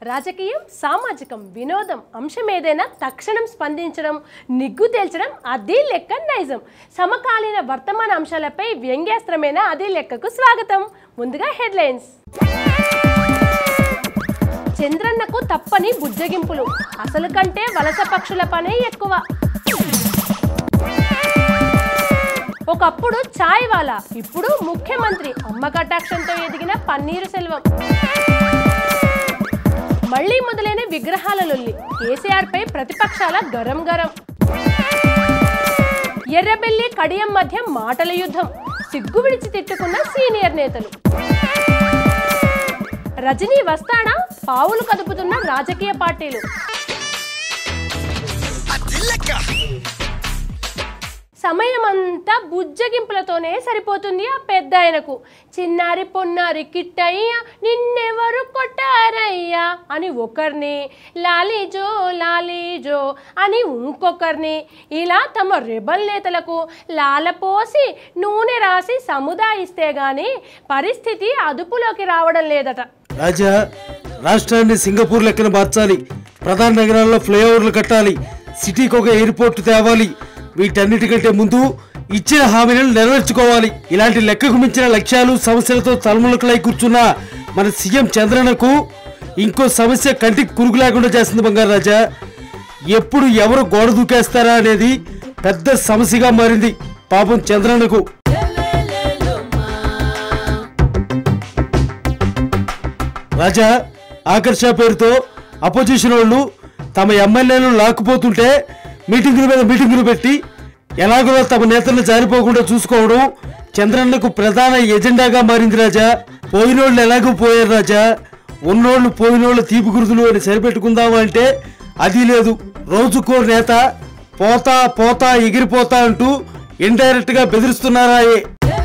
రాజకీయం, సామాజికం, వినోదం అంశం ఏదైనా తక్షణం స్పందించడం, నిగ్గు తేల్చడం అది లెక్క నైజం. సమకాలీన వర్తమాన అంశాలపై వ్యంగ్యాస్త్రమైన అది లెక్కకు స్వాగతం. ముందుగా హెడ్లైన్స్. చంద్రన్నకు తప్పని బుజ్జగింపులు, అసలు కంటే వలస పక్షుల పనే ఎక్కువ. ఒకప్పుడు ఛాయ్ వాలా, ఇప్పుడు ముఖ్యమంత్రి. అమ్మ కటాక్షంతో ఎదిగిన పన్నీరు సెల్వం. మళ్లీ మొదలైన విగ్రహాల లొల్లి, కేసీఆర్ పై ప్రతిపక్షాల గరం గరం. ఎర్రబెల్లి కడియం మధ్య మాటల యుద్ధం, సిగ్గు విడిచి తిట్టుకున్న సీనియర్ నేతలు. రజనీ వస్తాడా, పావులు కదుపుతున్న రాజకీయ పార్టీలు. సమయమంతా బుజ్జగింపులతోనే సరిపోతుంది ఆ పెద్ద ఆయనకు. చిన్నారి పొన్నారి కిట్టయ్య నిన్నెవరు కొట్టారయ్యా అని ఒకరిని, లాలీజో లాలీజో అని ఇంకొకరిని, ఇలా తమ రెబల్ నేతలకు లాలపోసి నూనె రాసి సముదాయిస్తే గాని పరిస్థితి అదుపులోకి రావడం లేదట. రాజా, రాష్ట్రాన్ని సింగపూర్ లెక్కన మార్చాలి, ప్రధాన నగరాల్లో ఫ్లైఓవర్లు కట్టాలి, సిటీకి ఒక ఎయిర్పోర్ట్ తేవాలి. వీటన్నిటికంటే ముందు ఇచ్చిన హామీలను నెరవేర్చుకోవాలి. ఇలాంటి లెక్కకు మించిన లక్ష్యాలు, సమస్యలతో తలములకలై కూర్చున్న మన సీఎం చంద్రన్నకు ఇంకో సమస్య కంటికి కురుగు లేకుండా చేస్తుంది. బంగారు రాజా, ఎప్పుడు ఎవరు గోడ దూకేస్తారా అనేది పెద్ద సమస్యగా మారింది పాపం చంద్రన్నకు. రాజా, ఆకర్ష పేరుతో అపోజిషన్ వాళ్ళు తమ ఎమ్మెల్యేలను లాక్కుపోతుంటే మీటింగుల మీద మీటింగులు పెట్టి ఎలాగో తమ నేతలను జారిపోకుండా చూసుకోవడం చంద్రన్నకు ప్రధాన ఎజెండాగా మారింది. రాజా, పోయినోళ్ళు ఎలాగో పోయారు రాజా, ఉన్నోళ్ళు పోయినోళ్ళు తీపి గురుదులు అని సరిపెట్టుకుందామా అంటే అది లేదు. రోజుకో నేత పోతా పోతా ఎగిరిపోతా అంటూ ఇండైరెక్ట్ గా బెదిరిస్తున్నారాయే.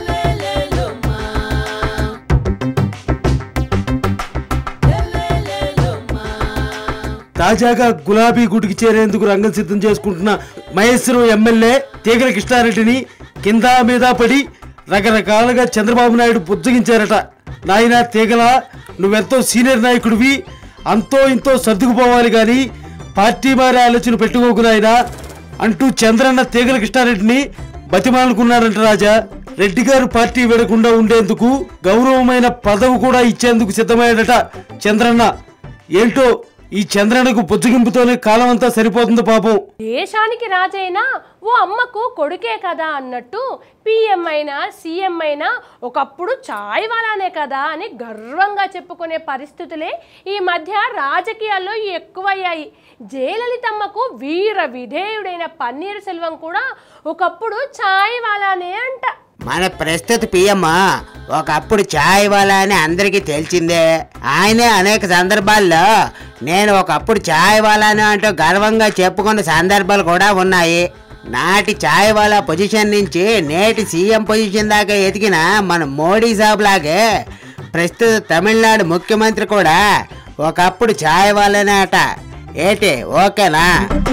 తాజాగా గులాబీ గుడికి చేరేందుకు రంగం సిద్ధం చేసుకుంటున్న మహేశ్వరం ఎమ్మెల్యే తీగల కృష్ణారెడ్డిని కింద మీద పడి రకరకాలుగా చంద్రబాబు నాయుడు బుజ్జగించారట. నాయనా తీగల, నువ్వెంతో సీనియర్ నాయకుడివి, అంతో ఇంతో సర్దుకుపోవాలి కానీ పార్టీ మారే ఆలోచన పెట్టుకోకు నాయనా అంటూ చంద్రన్న తీగల కృష్ణారెడ్డిని బతిమాలుకున్నారంట. రాజా, రెడ్డి గారు పార్టీ విడకుండా ఉండేందుకు గౌరవమైన పదవి కూడా ఇచ్చేందుకు సిద్ధమయ్యాడట చంద్రన్న. ఏంటో ఈ చంద్రన్నకు బుజ్జగింపుతోనే కాలం అంతా సరిపోతుంది పాపం. దేశానికి రాజైనా ఓ అమ్మకు కొడుకే కదా అన్నట్టు పిఎం అయినా సీఎం అయినా ఒకప్పుడు ఛాయ్ వాలానే కదా అని గర్వంగా చెప్పుకునే పరిస్థితులే ఈ మధ్య రాజకీయాల్లో ఎక్కువయ్యాయి. జయలలితమ్మకు వీర విధేయుడైన పన్నీరు సెల్వం కూడా ఒకప్పుడు ఛాయ్ వాలానే అంట. మన ప్రస్తుత పిఎం ఒకప్పుడు ఛాయ్ వాలా అని అందరికీ తెలిసిందే. ఆయనే అనేక సందర్భాల్లో నేను ఒకప్పుడు ఛాయ్ వాలాను అంటూ గర్వంగా చెప్పుకున్న సందర్భాలు కూడా ఉన్నాయి. నాటి ఛాయ్ వాలా పొజిషన్ నుంచి నేటి సీఎం పొజిషన్ దాకా ఎదిగిన మన మోడీ సాబ్ లాగే ప్రస్తుత తమిళనాడు ముఖ్యమంత్రి కూడా ఒకప్పుడు ఛాయ్ వాలానే అట. ఏంటి, ఓకేనా?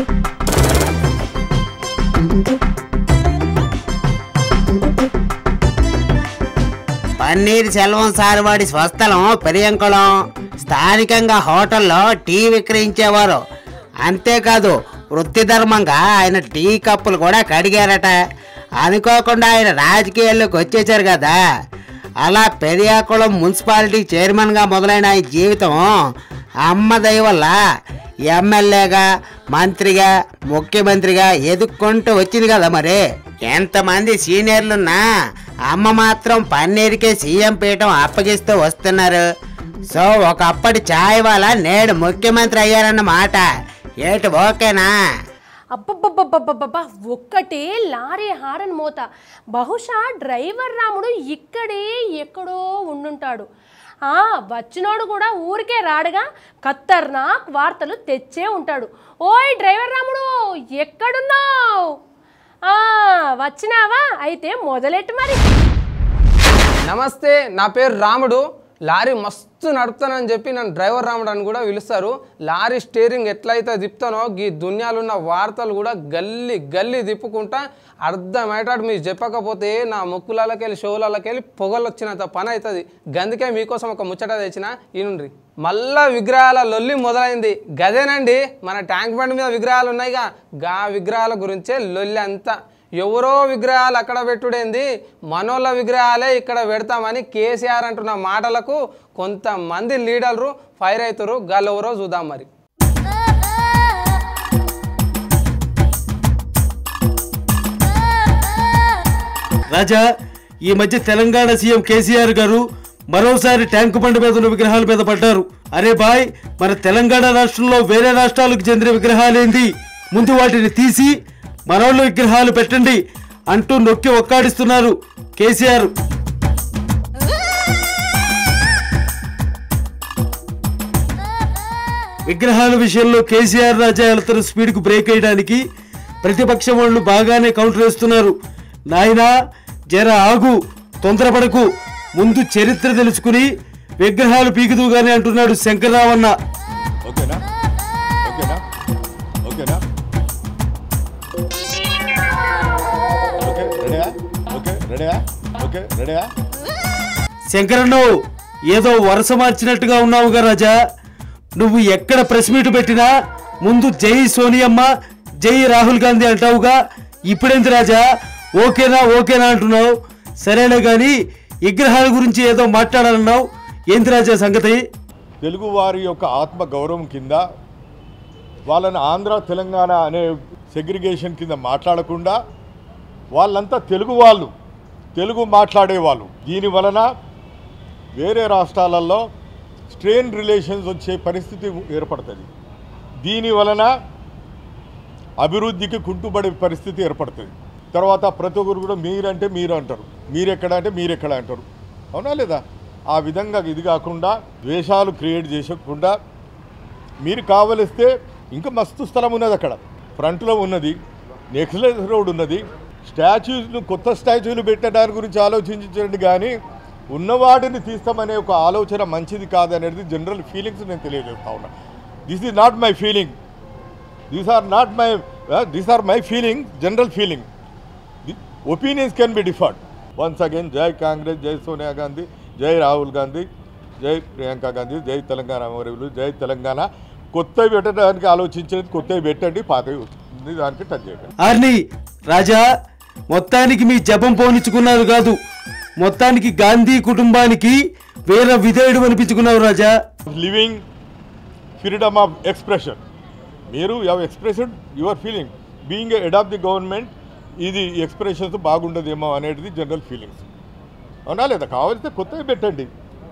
పన్నీర్ సెల్వం సార్ వాడి స్వస్థలం పెరియంకుళం. స్థానికంగా హోటల్లో టీ విక్రయించేవారు. అంతేకాదు వృత్తి ధర్మంగా ఆయన టీ కప్పులు కూడా కడిగారట. అనుకోకుండా ఆయన రాజకీయాల్లోకి వచ్చేసారు కదా. అలా పెరియాకుళం మున్సిపాలిటీ చైర్మన్గా మొదలైన ఆయన జీవితం అమ్మ దయ వల్ల ఎమ్మెల్యేగా, మంత్రిగా, ముఖ్యమంత్రిగా ఎదుక్కుంటూ వచ్చింది కదా. మరి ఎంతమంది సీనియర్లున్నా అమ్మ మాత్రం పన్నీర్కే సీఎం పీఠం అప్పగిస్తూ వస్తున్నారు. సో ఒకప్పటి ఛాయ్ వాలా నేడు ముఖ్యమంత్రి అయ్యారన్నమాట. ఏటు, ఓకేనా? అబ్బబ్బబ్బబ్బబ్బబ్బా, ఒక్కటే లారీ హారన్ మోత. బహుశా డ్రైవర్ రాముడు ఇక్కడే ఎక్కడో ఉండుంటాడు. వచ్చినోడు కూడా ఊరికే రాడుగా, ఖతర్నాక్ వార్తలు తెచ్చే ఉంటాడు. ఓయ్ డ్రైవర్ రాముడు, ఎక్కడున్నావు? వచ్చినావా? అయితే మొదలెట్టు మరి. నమస్తే, నా పేరు రాముడు. లారీ మస్తు నడుపుతానని చెప్పి నన్ను డ్రైవర్ రాముడు అని కూడా పిలుస్తారు. లారీ స్టీరింగ్ ఎట్లయితే తిప్పుతానో ఈ దునియాలున్న వార్తలు కూడా గల్లీ గల్లీ తిప్పుకుంటా అర్థమయ్యేటట్టు మీరు చెప్పకపోతే నా ముక్కులకెళ్ళి షోలకెళ్ళి పొగలు వచ్చినంత పని అవుతుంది. గందుకే మీకోసం ఒక ముచ్చట తెచ్చిన. ఈనుండ్రి. మళ్ళా విగ్రహాల లొల్లి మొదలైంది. గదేనండి మన ట్యాంక్ బండ్ మీద విగ్రహాలు ఉన్నాయిగా, గా విగ్రహాల గురించే లొల్లి అంతా. ఎవరో విగ్రహాలు అక్కడ పెట్టుడేంది, మనోళ్ళ విగ్రహాలే ఇక్కడ పెడతామని కేసీఆర్ అంటున్న మాటలకు కొంతమంది లీడర్లు ఫైర్ అవుతారు. గాలెవరో చూద్దాం మరి. రాజా, ఈ మధ్య తెలంగాణ సీఎం కేసీఆర్ గారు మరోసారి ట్యాంకు బండ్ మీద ఉన్న విగ్రహాల మీద పడ్డారు. అరే బాయ్, మన తెలంగాణ రాష్ట్రంలో వేరే రాష్ట్రాలకు చెందిన విగ్రహాలేంది, ముందు వాటిని తీసి మనోళ్ళ విగ్రహాలు పెట్టండి అంటూ నొక్కి ఒక్కాడిస్తున్నారు కేసీఆర్. విగ్రహాల విషయంలో కేసీఆర్ రాజా వెళ్తున్న స్పీడ్కు బ్రేక్ వేయడానికి ప్రతిపక్షం వాళ్ళు బాగానే కౌంటర్ వేస్తున్నారు. నాయనా జర ఆగు, తొందరపడకు, ముందు చరిత్ర తెలుసుకుని విగ్రహాలు పీకుదుగానే అంటున్నాడు శంకర్రావన్న. శంకరన్నో, ఏదో వరుస మార్చినట్టుగా ఉన్నావుగా రాజా. నువ్వు ఎక్కడ ప్రెస్ మీట్ పెట్టినా ముందు జై సోనియమ్మ, జై రాహుల్ గాంధీ అంటావుగా, ఇప్పుడేంటి రాజా ఓకేనా ఓకేనా అంటున్నావు? సరేనా కానీ విగ్రహాల గురించి ఏదో మాట్లాడాలన్నావు, ఏంటి రాజా సంగతి? తెలుగు వారి యొక్క ఆత్మ గౌరవం కింద వాళ్ళని ఆంధ్ర తెలంగాణ అనే సెగ్రిగేషన్ కింద మాట్లాడకుండా వాళ్ళంతా తెలుగు వాళ్ళు, తెలుగు మాట్లాడేవాళ్ళు. దీని వలన వేరే రాష్ట్రాలలో స్ట్రెయిన్ రిలేషన్స్ వచ్చే పరిస్థితి ఏర్పడుతుంది. దీని వలన అభివృద్ధికి కుంటుపడే పరిస్థితి ఏర్పడుతుంది. తర్వాత ప్రతి ఒక్కరు కూడా మీరంటే మీరు అంటారు, మీరెక్కడ అంటే మీరెక్కడ అంటారు. అవునా లేదా? ఆ విధంగా ఇది కాకుండా ద్వేషాలు క్రియేట్ చేసకుండా మీరు కావలిస్తే ఇంకా మస్తు స్థలం ఉన్నది అక్కడ, ఫ్రంట్లో ఉన్నది, నెక్స్ట్ రోడ్ ఉన్నది. స్టాచ్యూస్ను కొత్త స్టాచ్యూలు పెట్టడానికి గురించి ఆలోచించండి కానీ ఉన్నవాటిని తీస్తామనే ఒక ఆలోచన మంచిది కాదనేది జనరల్ ఫీలింగ్స్ నేను తెలియజేస్తా ఉన్నా. This is not my feeling, these are my feeling, general feeling. Opinions can be differed. Once again జై కాంగ్రెస్, జై సోనియా గాంధీ, జై రాహుల్ గాంధీ, జై ప్రియాంక గాంధీ, జై తెలంగాణ అమరవీరులు, జై తెలంగాణ. కొత్తవి పెట్టడానికి ఆలోచించేది కొత్తవి పెట్టండి, పాతవి దానికి టచ్ చేయండి. ఆర్ని రాజా, మొత్తానికి మీ జపం పోనిచ్చుకున్నారు కాదు, మొత్తానికి గాంధీ కుటుంబానికి వేరే విధేయుడు అనిపించుకున్నారు రాజా. Living freedom of expression. మీరు have expressed your feeling. Being head of the government ఇది ఎక్స్ప్రెషన్స్ బాగుండదేమో అనేది జనరల్ ఫీలింగ్స్. అవునా లేదా? కావాలిస్తే కొత్తవి పెట్టండి,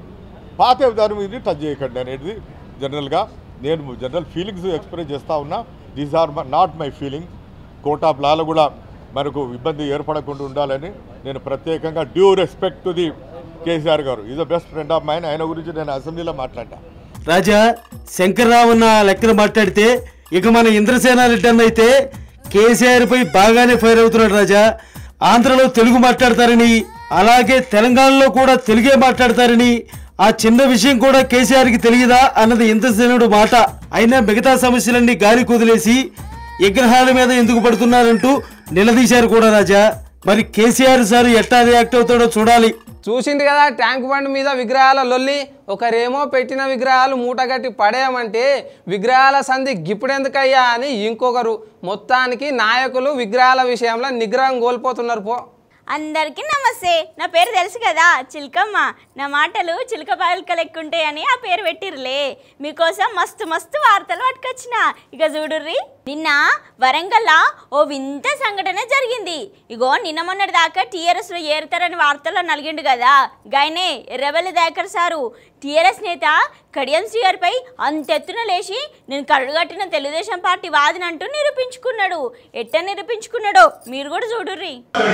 పాత దాని మీద టచ్ చేయకండి అనేది జనరల్గా నేను జనరల్ ఫీలింగ్స్ ఎక్స్ప్రెస్ చేస్తూ ఉన్నా. These are not my feeling. Court of లాలో కూడా మనకు ఇబ్బంది ఏర్పడకుండా ఉండాలని నేను ప్రత్యేకంగా due respect to the KCR గారు, is the best friend of mine. ఆయన గురించి నేను అసెంబ్లీలో మాట్లాడా. రాజా, శంకర్రావన్న లెక్కన మాట్లాడితే ఇక మన ఇంద్రసేన రెడ్డి అన్న అయితే కేసీఆర్ పై బాగానే ఫైర్ అవుతున్నాడు రాజా. ఆంధ్రలో తెలుగు మాట్లాడతారని, అలాగే తెలంగాణలో కూడా తెలుగే మాట్లాడతారని, ఆ చిన్న విషయం కూడా కేసీఆర్కి తెలియదా అన్నది ఇంద్రసేనుడు మాట. అయినా మిగతా సమస్యలన్నీ గాలి కుదిలేసి విగ్రహాల మీద ఎందుకు పడుతున్నారంటూ నిలదీశారు కూడా రాజా. మరి కేసీఆర్ సార్ ఎట్టా రియాక్ట్ అవుతాడో చూడాలి. చూసింది కదా ట్యాంక్ బండ్ మీద విగ్రహాల లొల్లి. ఒకరేమో పెట్టిన విగ్రహాలు మూటగట్టి పడేయమంటే విగ్రహాల సంధి గిప్పుడెందుకయ్యా అని ఇంకొకరు. మొత్తానికి నాయకులు విగ్రహాల విషయంలో నిగ్రహం కోల్పోతున్నారు పో. అందరికీ నమస్తే. నా పేరు తెలుసు కదా, చిలకమ్మ. నా మాటలు చిలక పాలక లెక్కుంటాయని ఆ పేరు పెట్టిరులే. మీకోసం మస్తు మస్తు వార్తలు పట్టుకొచ్చిన. ఇక చూడుర్రి, నిన్న వరంగల్లో ఓ వింత సంఘటన జరిగింది. ఇగో నిన్న మొన్నటి దాకా టీఆర్ఎస్లో ఏరుతారని వార్తల్లో నలిగిండు కదా, గైనే ఎర్రబెల్లి దయాకర్ సారు టీఆర్ఎస్ నేత కడియం శ్రీగారిపై అంతెత్తున లేచి నేను కడుగట్టిన తెలుగుదేశం పార్టీ వాదినంటూ నిరూపించుకున్నాడు. ఎట్ట నిరూపించుకున్నాడో మీరు కూడా చూడుర్రి.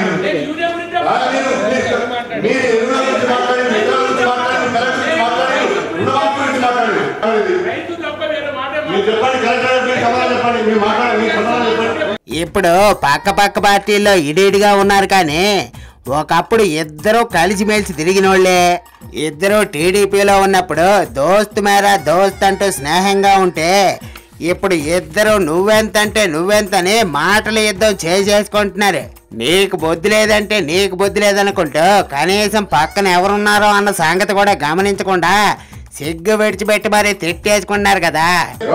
ఇప్పుడు పక్క పార్టీల్లో ఇడిగా ఉన్నారు కానీ ఒకప్పుడు ఇద్దరు కలిసిమెలిసి తిరిగిన వాళ్ళే. ఇద్దరు టీడీపీలో ఉన్నప్పుడు దోస్త్ మేరా దోస్త్ అంటూ స్నేహంగా ఉంటే ఇప్పుడు ఇద్దరు నువ్వెంతంటే నువ్వెంతని మాటలు యుద్ధం చేసుకుంటున్నారు. నీకు బుద్ధి లేదంటే నీకు బుద్ధి లేదనుకుంటూ కనీసం పక్కన ఎవరున్నారో అన్న సంగతి కూడా గమనించకుండా సిగ్గు విడిచిపెట్టి మరి తిట్టేసుకున్నారు కదా.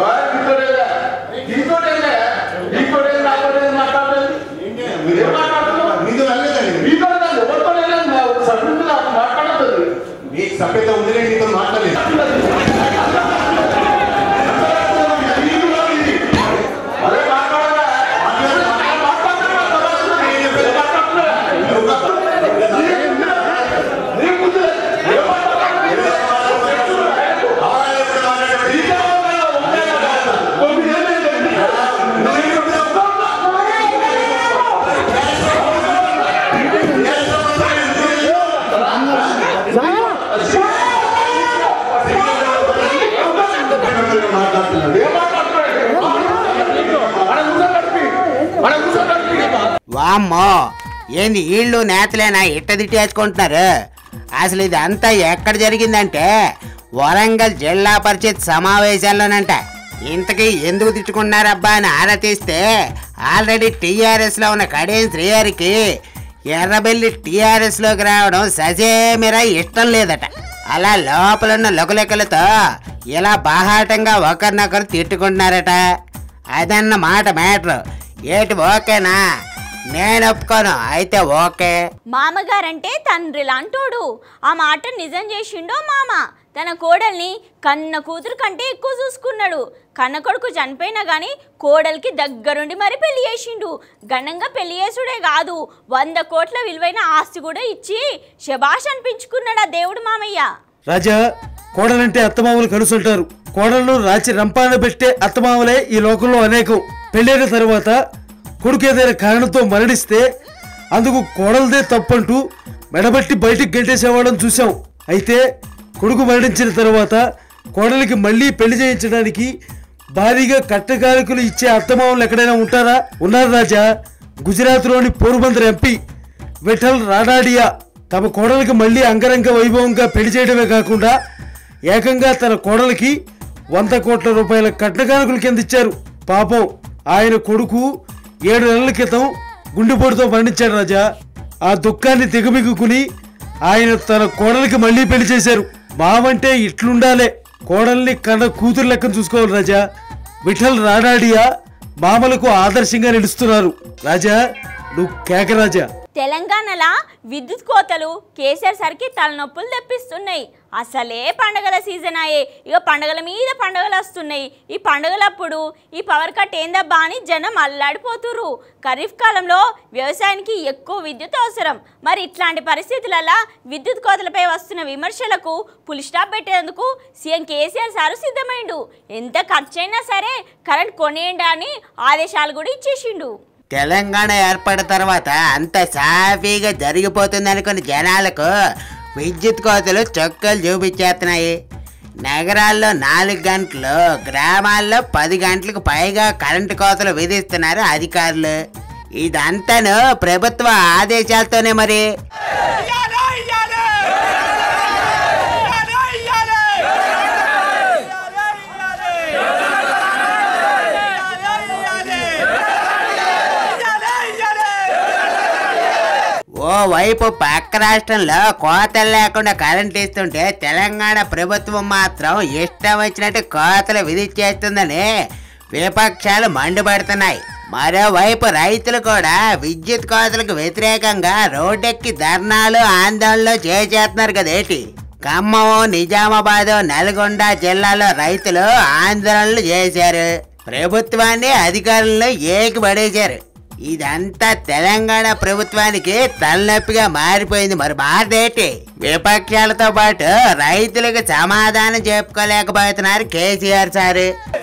సభ్యత ఉంది నీతో మాట్లాడలేదు. వామ్మో, ఏంది వీళ్ళు నేతలేనా ఇట్ట తిట్టేసుకుంటున్నారు? అసలు ఇది అంతా ఎక్కడ జరిగిందంటే వరంగల్ జిల్లా పరిషత్ సమావేశాల్లోనంట. ఇంతకీ ఎందుకు తిట్టుకున్నారబ్బా అని ఆరా తీస్తే ఆల్రెడీ టీఆర్ఎస్లో ఉన్న కడియం శ్రీహరికి ఎర్రబెల్లి టీఆర్ఎస్లోకి రావడం ససేమిరా ఇష్టం లేదట. అలా లోపలున్న లొకలెక్కలతో ఇలా బాహాటంగా ఒకరినొకరు తిట్టుకుంటున్నారట. అదన్న మాట మ్యాటర్. ఏటి ఓకేనా? నేను ఒప్పుకోను. అయితే ఓకే. మామగారంటే తండ్రి లాంటోడు. ఆ మాట నిజం చేసిండో మామ. తన కోడల్ని కన్న కూతురు కంటే ఎక్కువ చూసుకున్నాడు. కన్న కొడుకు చనిపోయినా కానీ కోడలికి దగ్గరుండి మరి పెళ్లి చేసిండు. ఘనంగా పెళ్లి చేసుడే కాదు, 100 కోట్ల విలువైన ఆస్తి కూడా ఇచ్చి శబాష్ అనిపించుకున్నాడు ఆ దేవుడు మామయ్య. రాజా, కోడలంటే అత్తమామలు కలుసుంటారు. కోడలను రాచి రంపాన పెట్టే అత్తమామలే ఈ లోకంలో అనేకం. పెళ్ళైన తర్వాత కొడుకు ఏదైనా కారణంతో మరణిస్తే అందుకు కోడలదే తప్పంటూ మెడబట్టి బయటికి గెంటేసేవాళ్ళని చూసాం. అయితే కొడుకు మరణించిన తర్వాత కోడలికి మళ్ళీ పెళ్లి చేయించడానికి భారీగా కట్టకాలికలు ఇచ్చే అత్తమామలు ఎక్కడైనా ఉంటారా? ఉన్నారు రాజా. గుజరాత్లోని పోర్బందర్ ఎంపీ విఠల్ రాడాడియా తమ కోడలికి మళ్ళీ అంగరంగ వైభవంగా పెళ్లి చేయడమే కాకుండా ఏకంగా తన కోడలికి 100 కోట్ల రూపాయల కట్నకానుకలు కింద ఇచ్చారు. పాపం ఆయన కొడుకు 7 నెలల క్రితం గుండెపోటుతో మరణించాడు రాజా. ఆ దుఃఖాన్ని దిగమిగుకుని ఆయన తన కోడలికి మళ్ళీ పెళ్లి చేశారు. మావంటే ఇట్లుండాలే, కోడల్ని కన్న కూతురు లెక్కను చూసుకోవాలి రాజా. విఠల్ రాడాడియా మామలకు ఆదర్శంగా నిలుస్తున్నారు. రాజా, నువ్వు కేక రాజా. తెలంగాణలో విద్యుత్ కోతలు కేసీఆర్ సరికి తలనొప్పులు తెప్పిస్తున్నాయి. అసలే పండగల సీజన్ అయ్యే, ఇక పండగల మీద పండగలు వస్తున్నాయి. ఈ పండగలప్పుడు ఈ పవర్ కట్ ఏందబ్బా అని జనం అల్లాడిపోతుర్రు. ఖరీఫ్ కాలంలో వ్యవసాయానికి ఎక్కువ విద్యుత్ అవసరం. మరి ఇట్లాంటి పరిస్థితులలో విద్యుత్ కోతలపై వస్తున్న విమర్శలకు పులి స్టాప్ పెట్టేందుకు సీఎం కేసీఆర్ సారు సిద్ధమైండు. ఎంత ఖర్చైనా సరే కరెంట్ కొనేయండి అని ఆదేశాలు కూడా ఇచ్చేసిండు. తెలంగాణ ఏర్పడిన తర్వాత అంత సాఫీగా జరిగిపోతుంది అనుకున్న జనాలకు విద్యుత్ కోతలు చొక్కలు చూపించేస్తున్నాయి. నగరాల్లో 4 గంటలు, గ్రామాల్లో 10 గంటలకు పైగా కరెంటు కోతలు విధిస్తున్నారు అధికారులు. ఇదంతాను ప్రభుత్వ ఆదేశాలతోనే మరి. ఓవైపు పక్క రాష్ట్రంలో కోతలు లేకుండా కరెంట్ ఇస్తుంటే తెలంగాణ ప్రభుత్వం మాత్రం ఇష్టం వచ్చినట్టు కోతలు విధించేస్తుందని విపక్షాలు మండిపడుతున్నాయి. మరోవైపు రైతులు కూడా విద్యుత్ కోతలకు వ్యతిరేకంగా రోడ్డెక్కి ధర్నాలు, ఆందోళనలు చేసేస్తున్నారు కదేటి. ఖమ్మం, నిజామాబాద్, నల్గొండ జిల్లాలో రైతులు ఆందోళనలు చేశారు. ప్రభుత్వాన్ని, అధికారులను ఏకిపడేశారు. ఇదంతా తెలంగాణ ప్రభుత్వానికి తలనొప్పిగా మారిపోయింది. మరి మారేటి? విపక్షాలతో పాటు రైతులకు సమాధానం చెప్పుకోలేకపోతున్నారు కేసీఆర్ సార్.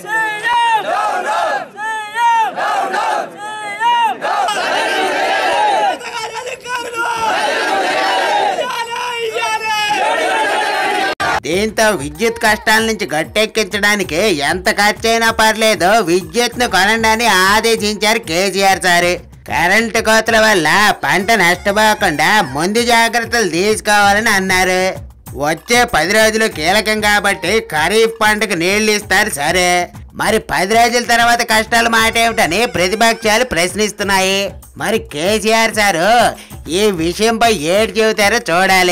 దీంతో విద్యుత్ కష్టాల నుంచి గట్టెక్కించడానికి ఎంత ఖర్చైనా పర్లేదు విద్యుత్ను కొనండి ఆదేశించారు కేసీఆర్ సార్. కరెంటు కోతల వల్ల పంట నష్టపోకుండా ముందు జాగ్రత్తలు తీసుకోవాలని అన్నారు. వచ్చే 10 రోజులు కీలకం కాబట్టి ఖరీఫ్ పంటకు నీళ్లు ఇస్తారు సరే, మరి 10 రోజుల తర్వాత కష్టాలు మాట ఏమిటని ప్రతిపక్షాలు ప్రశ్నిస్తున్నాయి. మరి కేసీఆర్ సారు ఈ విషయంపై ఏడు చెబుతారో చూడాలి.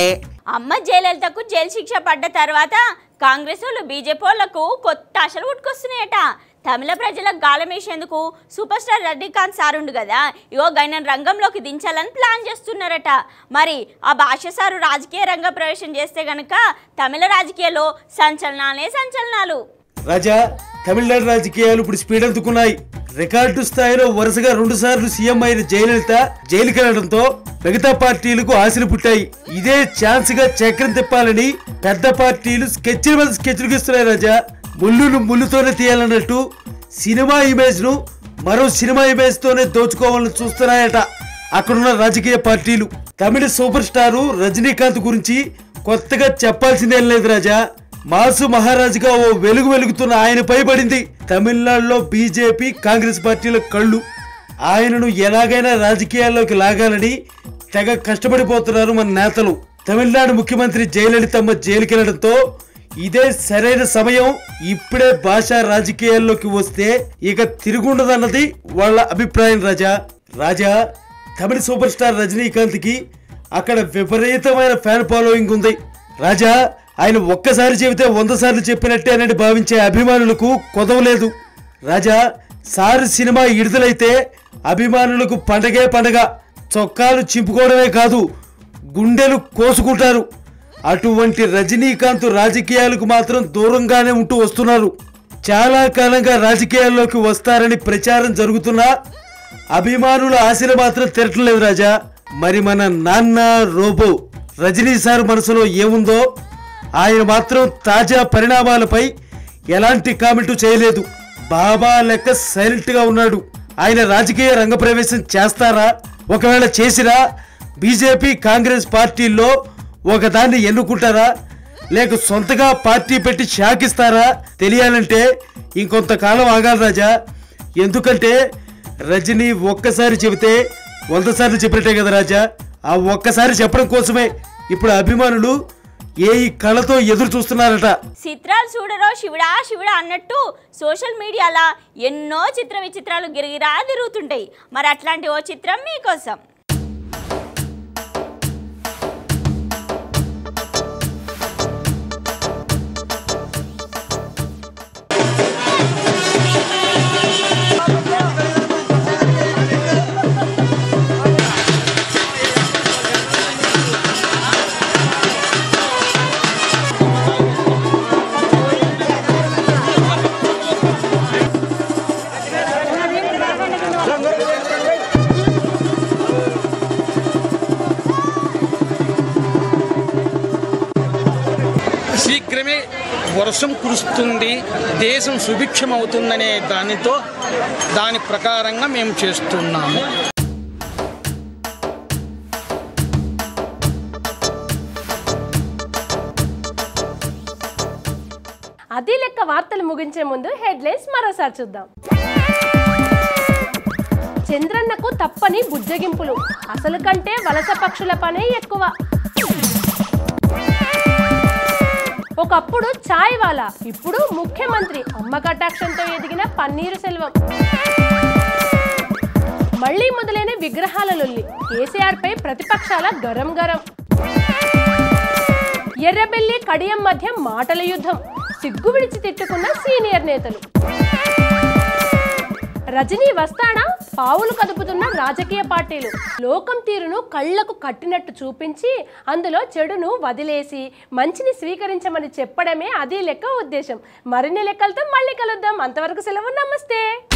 అమ్మ జయలలితకు జైలు శిక్ష పడ్డ తర్వాత కాంగ్రెస్ వాళ్ళు బీజేపీ వాళ్ళకు కొత్త ఆశలు పుట్టుకొస్తున్నాయట. తమిళ ప్రజలకు గాలమేసేందుకు సూపర్ స్టార్ రజనీకాంత్ సార్ ఉండు కదా, ఇగో గైన రంగంలోకి దించాలని ప్లాన్ చేస్తున్నారట. మరి ఆ భాష సారు రాజకీయ రంగ ప్రవేశం చేస్తే గనక తమిళ రాజకీయాల్లో సంచలనాలే సంచలనాలు. రాజా, తమిళనాడు రాజకీయాలు ఇప్పుడు స్పీడ్ అందుకున్నాయి. రికార్డు స్థాయిలో వరుసగా 2 సార్లు సీఎం అయిన జయలలిత జైలుకి వెళ్లడంతో మిగతా పార్టీలకు ఆశలు పుట్టాయి. ఇదే ఛాన్స్ గా చక్రం తిప్పాలని పెద్ద పార్టీలు స్కెచ్ల మీద స్కెచ్లు గీస్తున్నాయి. రాజా, ముళ్ళును ముళ్ళుతోనే తీయాలన్నట్టు సినిమా ఇమేజ్ ను మరో సినిమా ఇమేజ్ తోనే దోచుకోవాలని చూస్తున్నాయట అక్కడున్న రాజకీయ పార్టీలు. తమిళ సూపర్ స్టారు రజనీకాంత్ గురించి కొత్తగా చెప్పాల్సిందేం లేదు రాజా. మాసు మహారాజుగా ఓ వెలుగు వెలుగుతున్న ఆయనపై పడింది తమిళనాడులో బీజేపీ కాంగ్రెస్ పార్టీల కళ్ళు. ఆయనను ఎలాగైనా రాజకీయాల్లోకి లాగాలని తెగ కష్టపడిపోతున్నారు మన నేతలు. తమిళనాడు ముఖ్యమంత్రి జయలలితమ్మ జైలుకెళ్లడంతో ఇదే సరైన సమయం. ఇప్పుడే భాషా రాజకీయాల్లోకి వస్తే ఇక తిరుగుండదన్నది వాళ్ళ అభిప్రాయం. రాజా, తమిళ సూపర్ స్టార్ రజనీకాంత్ కి అక్కడ విపరీతమైన ఫ్యాన్ ఫాలోయింగ్ ఉంది. రాజా, ఆయన ఒక్కసారి చెబితే 100 సార్లు చెప్పినట్టేనని భావించే అభిమానులకు కొదవలేదు. రాజా, సారు సినిమా విడుదలైతే అభిమానులకు పండగే పండగ. చొక్కాలు చింపుకోవడమే కాదు, గుండెలు కోసుకుంటారు. అటువంటి రజనీకాంత్ రాజకీయాలకు మాత్రం దూరంగానే ఉంటూ వస్తున్నారు. చాలా కాలంగా రాజకీయాల్లోకి వస్తారని ప్రచారం జరుగుతున్నా అభిమానుల ఆశలు మాత్రం తిరగలేదు. రాజా, మరి మన నాన్న రోబో రజనీ సార్ మనసులో ఏముందో ఆయన మాత్రం తాజా పరిణామాలపై ఎలాంటి కామెంటు చేయలేదు. బాబా లెక్క సైలెంట్ గా ఉన్నాడు. ఆయన రాజకీయ రంగ ప్రవేశం చేస్తారా? ఒకవేళ చేసినా బీజేపీ కాంగ్రెస్ పార్టీల్లో ఒకదాన్ని ఎన్నుకుంటారా, లేక సొంతగా పార్టీ పెట్టి శాకిస్తారా తెలియాలంటే ఇంకొంతకాలం ఆగాలి రాజా. ఎందుకంటే రజనీ ఒక్కసారి చెబితే 100 సార్లు చెప్పినట్టే కదా రాజా. ఆ ఒక్కసారి చెప్పడం కోసమే ఇప్పుడు అభిమానులు ఈ కళతో ఎదురు చూస్తున్నారట. చిత్రాలు చూడరో శివుడా శివుడా అన్నట్టు సోషల్ మీడియాలో ఎన్నో చిత్ర విచిత్రాలు గిరిగిరా తిరుగుతుంటాయి. మరి అట్లాంటి ఓ చిత్రం మీకోసం. శీఘ్రమే వర్షం కురుస్తుంది, దేశం సుభిక్షమవుతుందనే దాని ప్రకారంగా మేము చేస్తున్నాము. అది లెక్క వార్తలు ముగించే ముందు హెడ్లైన్స్ మరోసారి చూద్దాం. చంద్రన్నకు తప్పని బుజ్జగింపులు, అసలు కంటే వలస పక్షుల పనే ఎక్కువ. ఒకప్పుడు ఛాయ్ వాలా, ఇప్పుడు ముఖ్యమంత్రి, అమ్మ కటాక్షంతో ఎదిగిన పన్నీరు సెల్వం. మళ్లీ మొదలైన విగ్రహాల లొల్లి, కేసీఆర్ పై ప్రతిపక్షాల గరం గరం. ఎర్రబెల్లి కడియం మధ్య మాటల యుద్ధం, సిగ్గు విడిచి తిట్టుకున్న సీనియర్ నేతలు. రజనీ వస్తాడా? పావులు కదుపుతున్న రాజకీయ పార్టీలు. లోకం తీరును కళ్లకు కట్టినట్టు చూపించి అందులో చెడును వదిలేసి మంచిని స్వీకరించమని చెప్పడమే అది లెక్క ఉద్దేశం. మరిన్ని లెక్కలతో మళ్ళీ కలుద్దాం. అంతవరకు సెలవు, నమస్తే.